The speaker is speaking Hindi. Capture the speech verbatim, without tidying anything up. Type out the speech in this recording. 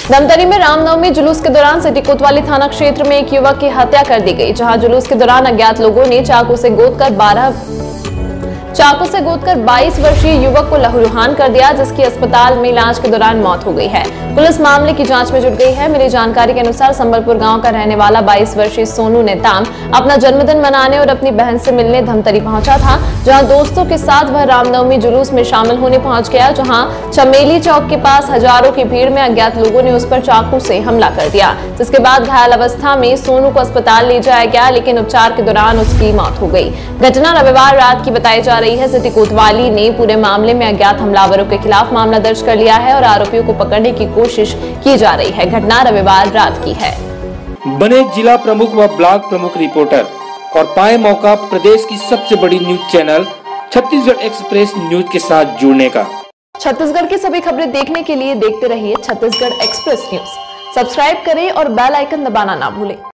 धमतरी में रामनवमी जुलूस के दौरान सिटी कोतवाली थाना क्षेत्र में एक युवक की हत्या कर दी गई, जहां जुलूस के दौरान अज्ञात लोगों ने चाकू से गोदकर बारह चाकू से गोदकर बाईस वर्षीय युवक को लहूलुहान कर दिया, जिसकी अस्पताल में इलाज के दौरान मौत हो गई है। पुलिस मामले की जांच में जुट गई है। मिली जानकारी के अनुसार संबलपुर गांव का रहने वाला बाईस वर्षीय सोनू नेताम अपना जन्मदिन मनाने और अपनी बहन से मिलने धमतरी पहुंचा था, जहां दोस्तों के साथ वह रामनवमी जुलूस में शामिल होने पहुंच गया, जहां चमेली चौक के पास हजारों की भीड़ में अज्ञात लोगों ने उस पर चाकू से हमला कर दिया, जिसके बाद घायल अवस्था में सोनू को अस्पताल ले जाया गया, लेकिन उपचार के दौरान उसकी मौत हो गई। घटना रविवार रात की बताई जा रही है। सिटी कोतवाली ने पूरे मामले में अज्ञात हमलावरों के खिलाफ मामला दर्ज कर लिया है और आरोपियों को पकड़ने की कोशिश की जा रही है। घटना रविवार रात की है। बने जिला प्रमुख व ब्लॉक प्रमुख रिपोर्टर और पाए मौका प्रदेश की सबसे बड़ी news channel Chhattisgarh express news के साथ जुड़ने का। छत्तीसगढ़ की सभी खबरें देखने के लिए देखते रहिए छत्तीसगढ़ एक्सप्रेस न्यूज। सब्सक्राइब करें और बेल आइकन दबाना ना भूलें।